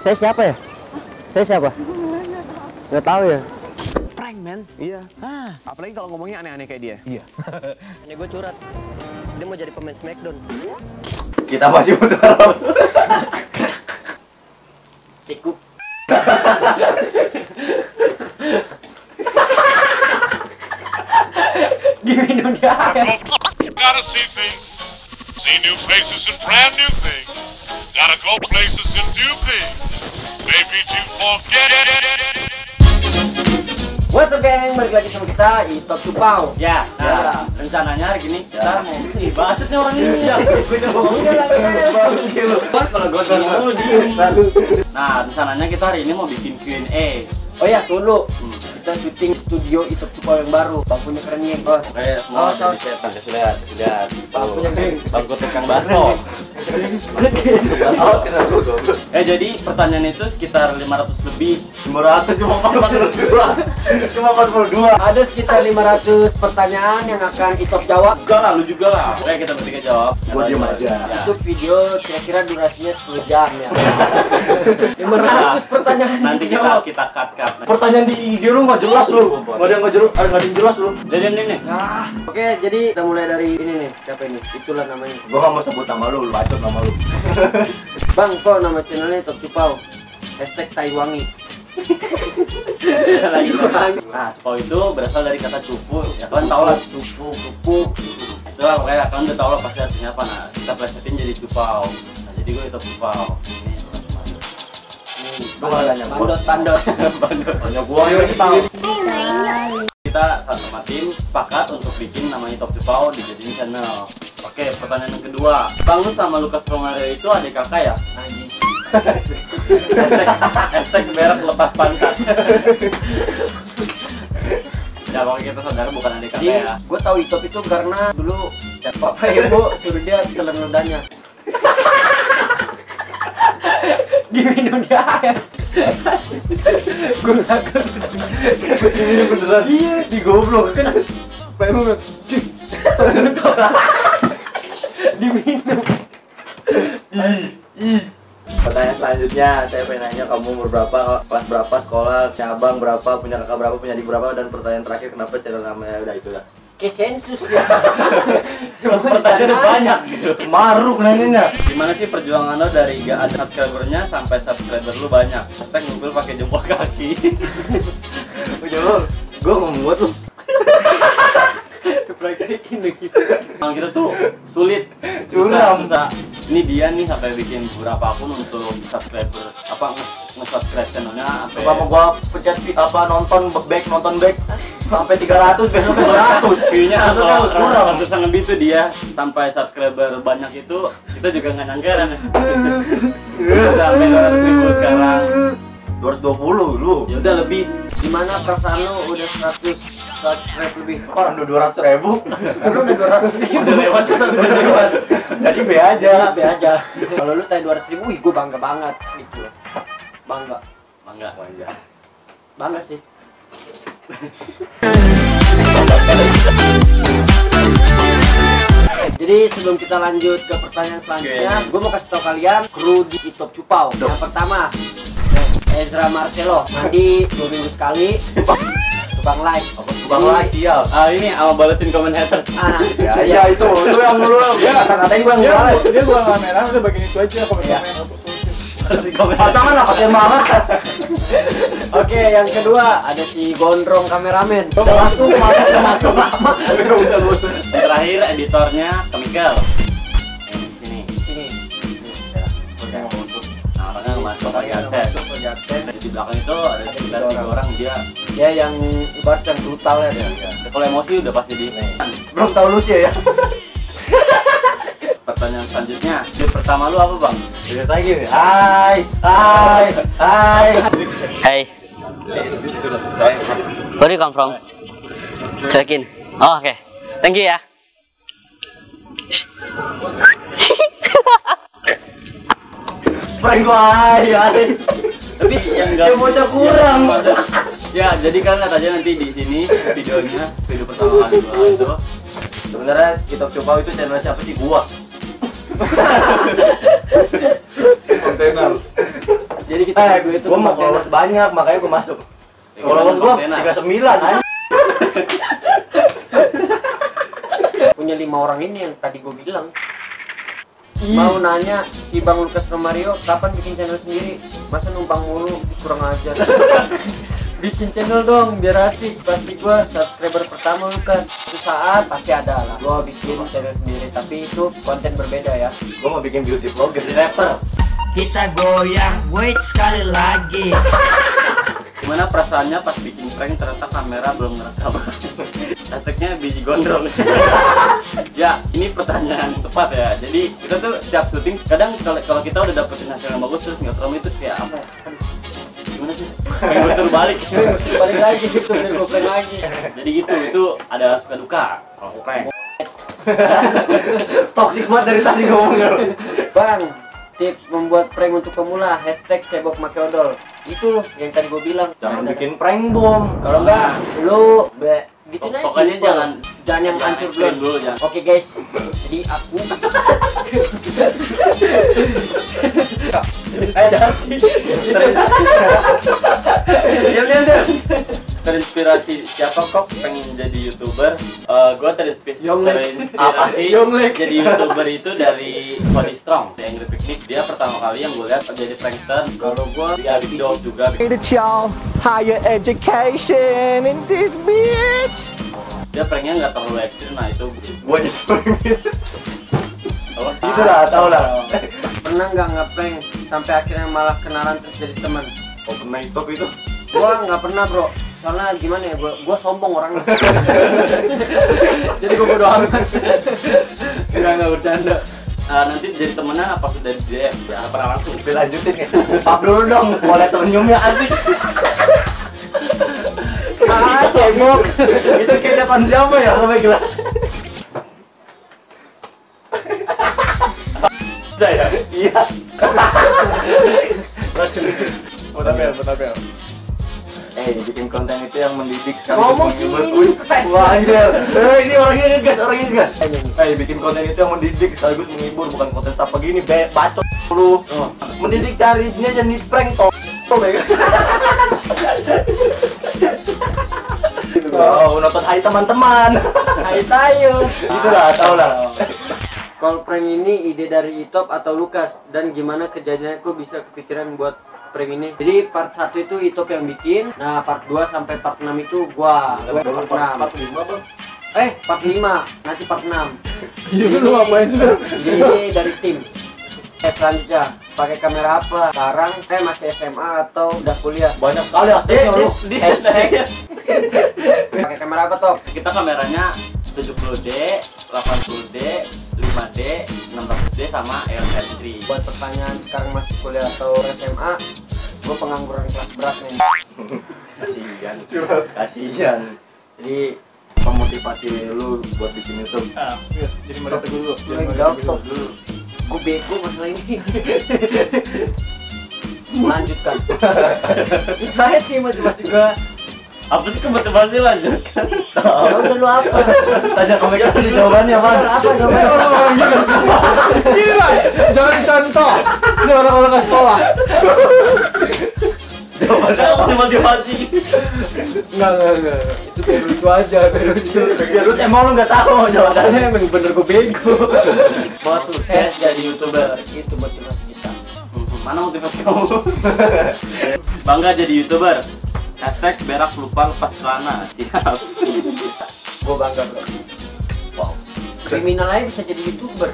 Saya siapa ya? Saya siapa? Nggak tahu ya. Prank, men. Iya. Apalagi kalau ngomongnya aneh-aneh kayak dia. Iya. Ini gue curhat. Dia mau jadi pemain Smackdown. Kita masih butuh. Cukup. Diminum dia. You gotta see things, see new places and brand new things. Gotta go places and do things. Maybe to forget it. What's up geng, balik lagi sama kita di Top Cupau. Ya, nah, rencananya hari ini kita mau nih bacot nih orang ini ya. Gue coba ngomong. Kalau gue ngomong diem. Nah, rencananya kita hari ini mau bikin Q&A. Oh ya, tunggu. Kita syuting di studio Top Cupau yang baru. Bangkunya keren nih, bos. Kayak semua Oh, jadi setan. Lihat. Bangkunya keren. Bangku tukang bakso. Awas kena gue goblok. Jadi pertanyaan itu sekitar 500 lebih. 500 cuma 42. Cuma 42. Ada sekitar 500 pertanyaan yang akan Itop jawab. Enggak lah, lu juga lah. Oke, kita bertiga jawab. Gua diem aja. Ya. Itu video kira-kira durasinya 10 jam ya. 500 pertanyaan Nanti dijawab. kita cut. Pertanyaan di IG lu nggak jelas lu. Nggak ada yang nggak jelas, ada yang jelas lu. Udah diam nih. Oke, jadi kita mulai dari ini nih. Siapa ini? Itulah namanya. Gua nggak mau sebut nama lu bacot nama lu. Bang, kok nama channelnya Top Cupau? #Taiwangi. Nah, cupau itu berasal dari kata cupu. Ya kalian tau lah, cupu. Itulah makanya kalian udah tau lah pasti artinya apa. Nah, kita plesetin jadi cupau. Nah, jadi gue itu cupau. Ini Bandot. Hanya gua yang tahu. kita sama tim sepakat untuk bikin namanya Top Cupau dijadiin channel. Oke, pertanyaan yang kedua. Bang, lu sama Lukas Romario itu adik kakak ya? Najis. Hashtag berak lepas pangkat. Ya, pokoknya kita saudara bukan adik kakak Jadi, ya. gue tahu Itop itu karena dulu papa ibu suruh dia telan ludahnya. Diminum dia air. Gue ngakak. Ini beneran. Iya, digoblok kan. Pak ibu bilang, diminum. Pertanyaan selanjutnya, saya pengen nanya kamu umur berapa, kelas berapa, sekolah, cabang berapa, punya kakak berapa, punya adik berapa, dan pertanyaan terakhir kenapa channel namanya udah itu dah. Kayak sensus ya. Pertanyaan udah banyak gitu. Maruk nanyanya. Gimana sih perjuangan lo dari gak ada subscribernya sampai subscriber lu banyak? Hashtag ngumpul pakai jempol kaki. Udah lo, gue ngemut lu. Praktekin gitu. Emang kita tuh sulit. Suram. Susah. Ini dia nih sampai bikin beberapa akun untuk subscriber nge-subscribe channelnya sampai Apa mau gua pencet nonton back sampai 300 besok 200. view-nya Kurang. kalau ratusan lebih tuh dia sampai subscriber banyak itu kita juga nggak nyangka kan. Sampai 200.000 sekarang. 220 lu. Ya udah lebih. Gimana perasaan lu udah 100 subscribe lebih? Orang udah 200.000. Lu udah 200.000. Udah lewat ke subscriber. Jadi B aja. Be aja. Kalau lu tanya 200.000, wih gue bangga banget gitu. Bangga sih. Jadi sebelum kita lanjut ke pertanyaan selanjutnya, gue mau kasih tau kalian kru di Top Cupau. Yang pertama, Ezra Marcelo, mandi 2 minggu sekali. Tukang like. Tukang like siap. Ini sama balesin komen haters. Ya itu yang lu kata-katain gua yang balas. Dia gua kamera udah bagian itu aja komen-komen. Balesin komen. Pasangan lah kasihan banget. Oke, yang kedua ada si Gondrong kameramen. Masuk lama. Terakhir editornya Kemikal. Yang di sini. Nah, orangnya masuk lagi akses. Di belakang itu ada sekitar 3 orang dia. Ya yang ibarat yang brutal ya dia. Kalau emosi udah pasti di. Belum tahu lu sih ya. Pertanyaan selanjutnya, tweet pertama lu apa bang? Lihat lagi nih. Hai. Hey, Sudah selesai. where you come from? Check in. Oh, oke. Thank you ya. Prank gua hai. Tapi yang enggak Dia bocah kurang. Ya, jadi kan lihat aja nanti di sini videonya, video pertama kali gua itu. Sebenarnya kita coba itu channel siapa sih gua? Kontainer. Jadi kita berdua itu gua mau numpang followers banyak, makanya gua masuk. Ya, Followers gua kita 39 anjing. punya 5 orang ini yang tadi gue bilang. Mau nanya si Bang Lukas Romario kapan bikin channel sendiri? Masa numpang mulu, kurang ajar. Bikin channel dong biar asik. Pasti gue subscriber pertama Lukas. Suatu saat pasti ada lah. Gue bikin channel sendiri, tapi itu konten berbeda ya. Gua mau bikin beauty vlogger. jadi rapper. Kita goyang, wait sekali lagi. Gimana perasaannya pas bikin prank ternyata kamera belum ngerekam? Hashtagnya biji gondrong. Ya, ini pertanyaan tepat ya. Jadi kita tuh setiap syuting, kadang kalau kita udah dapetin hasil yang bagus terus nggak itu kayak apa ya? Aduh, gimana sih? Kayak gue suruh balik. Mesti balik lagi gitu, biar gue prank lagi. Jadi gitu, itu ada suka duka kalau prank. Toxic banget dari tadi ngomongnya. Bang, tips membuat prank untuk pemula, hashtag cebok make odol. Itu loh yang tadi gue bilang. Jangan bikin prank bom. Kalau enggak, lu gitu aja. Pokoknya simple. jangan yang jangan hancur ekstrim dulu. dulu, jangan. Oke guys, jadi aku Ada sih. Diam. Terinspirasi siapa kok pengen jadi YouTuber? Gue terinspirasi Yonglek. jadi YouTuber itu dari Body Strong yang Angry Picnic. Dia pertama kali yang gue lihat jadi prankster. Kalau gue dia video juga. y'all higher education in this bitch. Dia pranknya nggak terlalu ekstrim, nah itu Gua aja sering gitu. oh, Itu lah, tau lah. pernah nggak ngeprank sampai akhirnya malah kenalan terus jadi teman? Oh, pernah top itu. Gua nggak pernah bro, soalnya gimana ya, gua sombong orangnya. Jadi gua bodo amat. nggak bercanda. Nanti jadi temenan apa sudah di DM? Ya pernah langsung. Dilanjutin ya. Pap dulu dong, boleh senyumnya asik. Cebok. Itu kayak depan siapa ya? Sampai gila. Saya. Iya. Benar. Bikin konten itu yang mendidik sekali. Ngomong sih ini. Wah, anjir. Ini orangnya ngegas. Bikin konten itu yang mendidik sekaligus menghibur, bukan konten apa gini, bacot lu. Mendidik carinya jadi prank toh. Oh, nonton hai teman-teman. Hai tayo. Itulah, tau lah. Kalau prank ini ide dari Itop atau Lukas, dan gimana kejadiannya kok bisa kepikiran buat prank ini? Jadi part 1 itu Itop yang bikin. Nah, part 2 sampai part 6 itu gua Part 5 bang. part 5, nanti part 6. Iya, lu ngapain sih? Ini dari tim. Selanjutnya, pakai kamera apa? Sekarang masih SMA atau udah kuliah? Banyak sekali hashtagnya lu. Hashtag. Pakai kamera apa, Top? Kita kameranya 70D, 80D, 5D, 16D sama EOS R3. Buat pertanyaan sekarang masih kuliah atau SMA, gue pengangguran kelas berat nih. Kasihan. Jadi Memotivasi lu buat bikin YouTube. Jadi moderator dulu. lu yang jawab, Top. Gue bego masalah ini. Lanjutkan. Itu aja sih motivasi gue. Apa sih kemotivasi lanjutkan? Ya udah lu apa? Tanya ke mereka tadi jawabannya, Bang. Apa jawabannya? Orang-orang juga sih. Gila, jangan dicontoh. Ini orang-orang ke sekolah. Apa motivasi? Enggak. Itu biar lucu aja, biar lucu. Biar lu emang lu nggak tahu jawabannya. Karena emang bener gue bego. Mau sukses jadi YouTuber. Itu motivasi kita. Mana motivasi kamu? Bangga jadi YouTuber. Hashtag berak lupa lepas celana. Siap. Gue bangga bro. Wow. Kriminal aja bisa jadi YouTuber.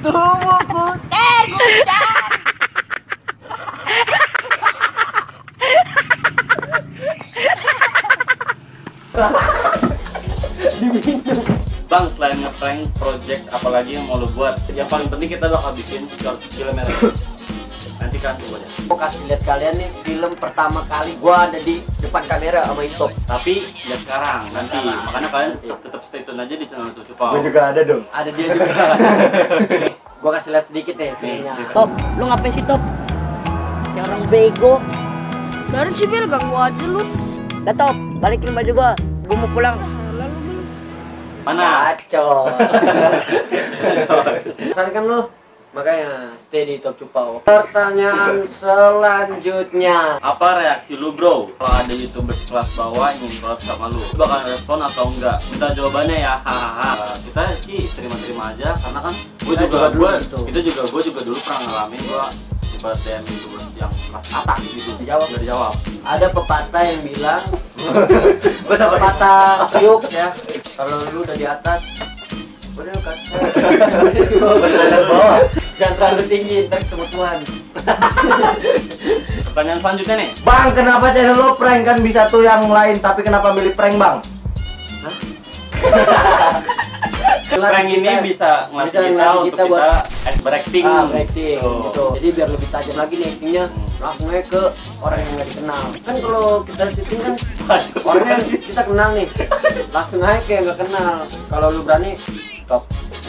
Bang, selain nge-prank project apalagi yang mau lu buat? Yang paling penting kita bakal bikin short film ya. Nanti kan coba aja. Gue kasih lihat kalian nih film pertama kali gue ada di depan kamera sama Itop. Tapi ya sekarang, nanti. Makanya kalian tetap stay tune aja di channel YouTube Cupau. Gue juga ada dong. Ada dia juga. Gue kasih lihat sedikit deh filmnya. Top, lu ngapain sih Top? Kayak orang bego. Dari sih Bil, ganggu aja lu. Dah Top, balikin baju gua. Gua mau pulang. Mana? Kacau. Pesan kan lu Makanya stay di Top Cupau. Pertanyaan selanjutnya. Apa reaksi lu bro kalau ada YouTuber kelas bawah ingin collab sama lu? Lu bakal respon atau enggak? Minta jawabannya ya. Hahaha. Kita sih terima-terima aja karena kan gue juga dulu pernah ngalamin gua ibarat DM YouTuber yang kelas atas gitu. Dijawab. Nggak dijawab. Ada pepatah yang bilang pepatah kriuk ya. Kalau lu udah di atas, udah lu kan. Jangan terlalu tinggi, ntar ketemu Tuhan. Pertanyaan selanjutnya nih. Bang, kenapa channel lo prank kan bisa tuh yang lain, tapi kenapa milih prank bang? Prank ini bisa ngelatih kita untuk kita berakting. Berakting gitu. Jadi biar lebih tajam lagi nih actingnya, langsung aja ke orang yang nggak dikenal. Kan kalau kita syuting kan orangnya kita kenal nih, langsung aja kayak nggak kenal. Kalau lu berani, stop.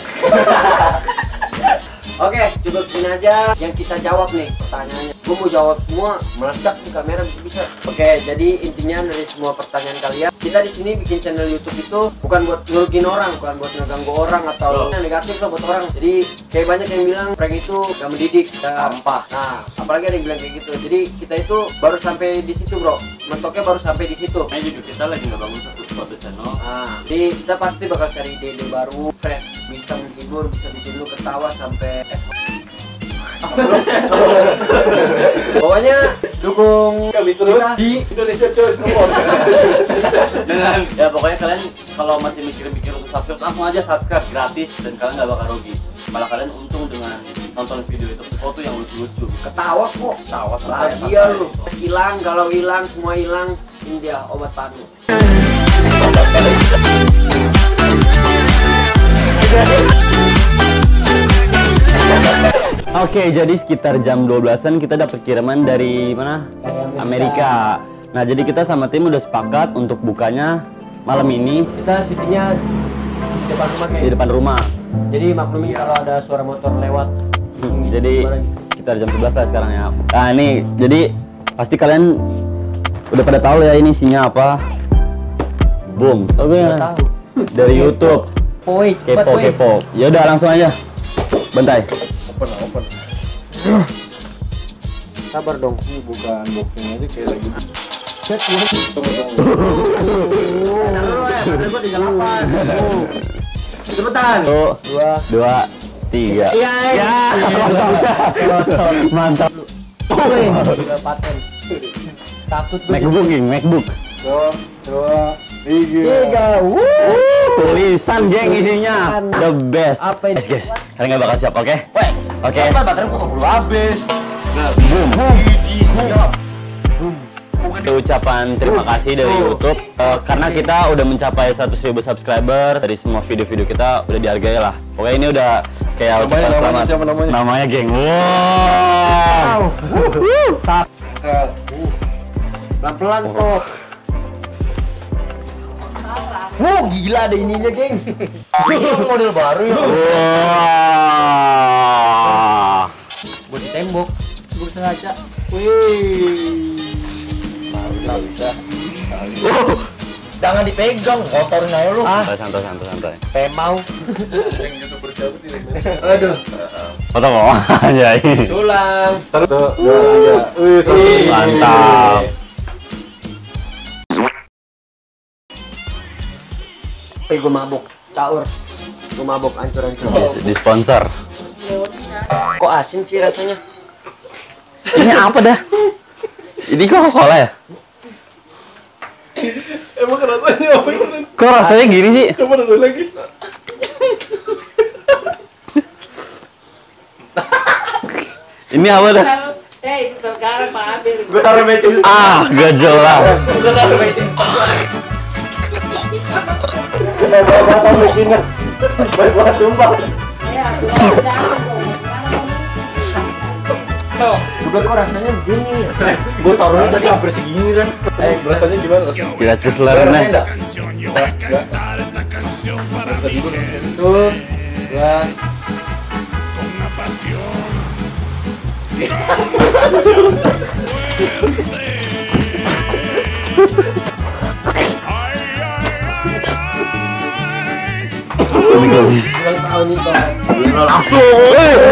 Oke, cukup segini aja yang kita jawab nih pertanyaannya. Gue mau jawab semua, meledak di kamera bisa. Oke, jadi intinya dari semua pertanyaan kalian, kita di sini bikin channel YouTube itu bukan buat ngerugiin orang, bukan buat ngeganggu orang atau yang negatif lah buat orang. Jadi kayak banyak yang bilang prank itu gak mendidik, sampah. Nah, apalagi ada yang bilang kayak gitu. Jadi kita itu baru sampai di situ bro, mentoknya baru sampai di situ. Nah juga kita lagi ngebangun suatu channel. Nah, jadi kita pasti bakal cari ide-ide baru, fresh, bisa menghibur, bisa bikin lu ketawa sampai pokoknya dukung Kami terus kita di Indonesia Choice Award. Dengan ya pokoknya kalian kalau masih mikir-mikir untuk subscribe langsung aja subscribe gratis dan kalian nggak bakal rugi. Malah kalian untung dengan nonton video itu foto yang lucu-lucu. ketawa kok, Tawa bahagia lu. Hilang, kalau hilang semua hilang, ini dia obat panu. Oke, jadi sekitar jam 12-an kita dapat kiriman dari mana? Amerika. Nah, jadi kita sama tim udah sepakat untuk bukanya malam ini Kita syutingnya di depan rumah di depan rumah. Jadi maklumin kalau ada suara motor lewat. Jadi sekitar jam 11 lah sekarang ya. Nah, ini jadi pasti kalian udah pada tahu ya ini isinya apa. Boom. Oke. tahu. Dari YouTube. Poi, Kepo. Ya udah langsung aja. Bentai. Open. Sabar dong. Ini bukan unboxing aja kayak lagi. Cepetan. 1, 2, 3. Iya. Mantap. Udah paten. Takut gue. MacBook. 2, 3. Tulisan geng isinya. The best. Apa ini? Guys, kalian nggak bakal siap, oke? Oke. Baterai gua keburu habis. Boom. Ucapan terima kasih dari YouTube karena kita udah mencapai 100.000 subscriber. Dari semua video-video kita udah dihargai lah. Pokoknya ini udah kayak ucapan selamat. Siapa namanya? Namanya geng. Wow. Pelan-pelan kok. Gila ada ininya, geng. Ini model baru ya. Wah. Buat di tembok. Gue sengaja. Nggak bisa. Jangan dipegang, kotorin aja lu. Santai. Pemau. Yang YouTuber siapa tidak? Aduh. Foto kok anjay. Tulang. 1, 2, 3. Mantap. Gue mabuk. Caur. Gue mabuk hancur-hancur. Di sponsor. Kok asin sih rasanya? Ini apa dah? Ini Coca-Cola ya? Emang rasanya apa ini? Kok rasanya gini sih? Coba dulu lagi. Ini apa dah? Itu sekarang Pak Abil. Gua taruh matching. Gak jelas. Gua taruh matching. Bapak bikinnya. Baik banget sumpah. Ya, Udah kok rasanya begini. Gua taruhnya tadi hampir segini kan. Rasanya gimana rasanya? Kita cus lernya. Tuh. Dua. Ulang tahun itu. langsung.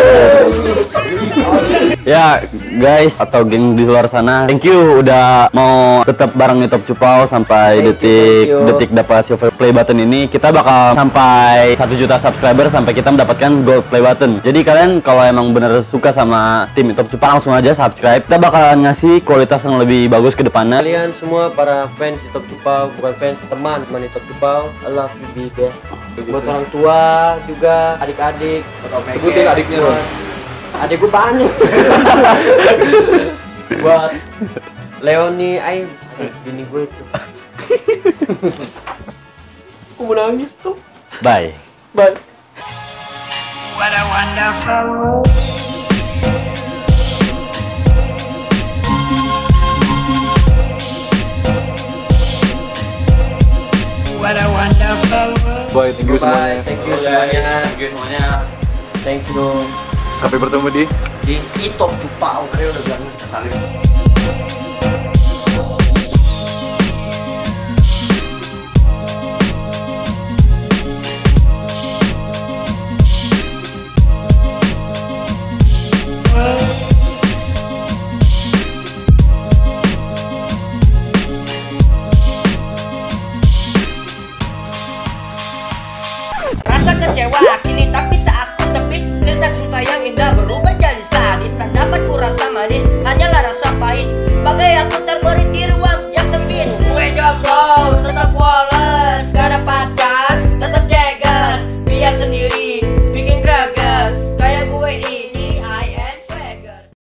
Ya guys atau geng di luar sana, thank you udah mau tetap bareng YouTube Cupau sampai detik dapat silver play button ini. Kita bakal sampai 1 juta subscriber sampai kita mendapatkan gold play button. Jadi kalian kalau emang bener suka sama tim YouTube Cupau langsung aja subscribe. Kita bakalan ngasih kualitas yang lebih bagus ke depannya. Kalian semua para fans YouTube Cupau, bukan fans teman YouTube Cupau, I love you baby. Buat orang tua juga, adik-adik, Sebutin adiknya dong. adik gue banyak. Buat Leoni, bini gue itu. Aku mau nangis tuh. Bye. Bye. What a wonderful world. What a wonderful world. Boy, thank you semuanya. Thank you semuanya. Thank you semuanya. Thank you. Sampai bertemu di YouTube Cupau. Kalian udah bilang sekali. Rasa kecewa kini tapi saat ku tepis, cerita cinta yang indah berubah jadi sadis. Tak dapat ku rasa manis, hanyalah rasa pahit. Bagai aku